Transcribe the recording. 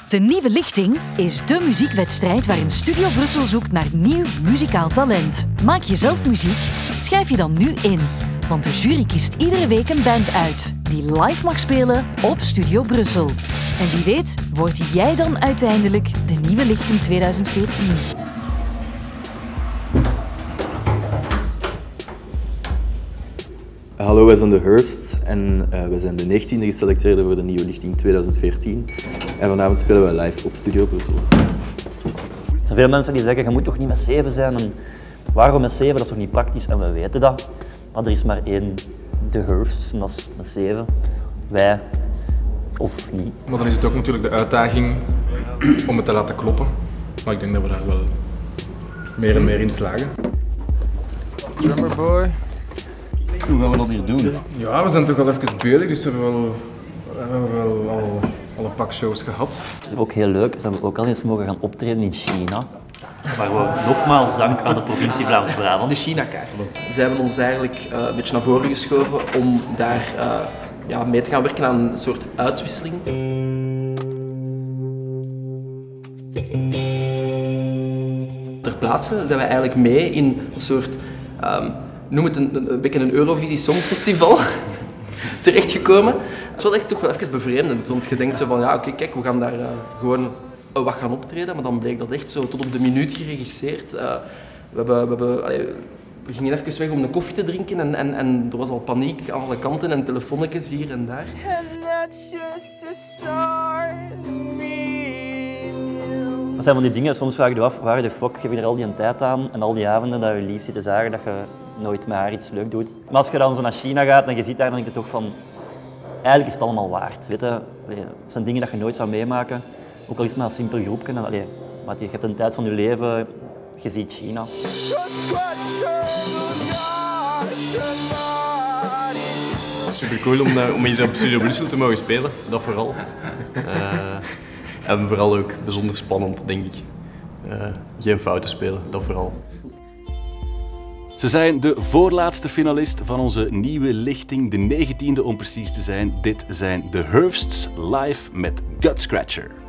De Nieuwe Lichting is dé muziekwedstrijd waarin Studio Brussel zoekt naar nieuw muzikaal talent. Maak je zelf muziek? Schrijf je dan nu in. Want de jury kiest iedere week een band uit die live mag spelen op Studio Brussel. En wie weet, word jij dan uiteindelijk de Nieuwe Lichting 2014. Hallo, wij zijn de Hursts en wij zijn de 19e geselecteerde voor de Nieuwe Lichting 2014. En vanavond spelen we live op Studio Brussel. Er zijn veel mensen die zeggen, je moet toch niet met 7 zijn? En waarom met 7? Dat is toch niet praktisch? En we weten dat. Maar er is maar één de Hursts en dat is met 7. Wij of niet. Maar dan is het ook natuurlijk de uitdaging om het te laten kloppen. Maar ik denk dat we daar wel meer en meer in slagen. Drummer boy. Hoe gaan we dat hier doen? Ja, we zijn toch wel even bezig, dus we hebben wel al een pak shows gehad. Ook heel leuk, ze hebben ook al eens mogen gaan optreden in China. Maar we nogmaals dank aan de provincie Vlaams-Brabant. De China-kaart. Ze hebben ons eigenlijk een beetje naar voren geschoven om daar mee te gaan werken aan een soort uitwisseling. Ter plaatse zijn wij eigenlijk mee in een soort, noem het een beetje een Eurovisie Songfestival terechtgekomen. Het is wel echt toch wel even bevreemdend, want je denkt zo van ja oké, kijk, we gaan daar gewoon wat gaan optreden, maar dan bleek dat echt zo tot op de minuut geregisseerd. We gingen even weg om een koffie te drinken en er was al paniek aan alle kanten en telefoonnetjes hier en daar. Dat zijn van die dingen, soms vraag je je af, waar de fuck geef je er al die tijd aan en al die avonden dat je lief zit te zagen dat je nooit met haar iets leuk doet. Maar als je dan zo naar China gaat en je ziet daar, dan denk je toch van, eigenlijk is het allemaal waard. Weet je? Het zijn dingen dat je nooit zou meemaken, ook al is het maar een simpel groepje. Maar je hebt een tijd van je leven, je ziet China. Super cool om eens op Studio Brussel te mogen spelen, dat vooral. En vooral ook bijzonder spannend, denk ik. Geen fouten spelen, dat vooral. Ze zijn de voorlaatste finalist van onze Nieuwe Lichting, de 19e om precies te zijn. Dit zijn de Hursts live met Gut Scratcher.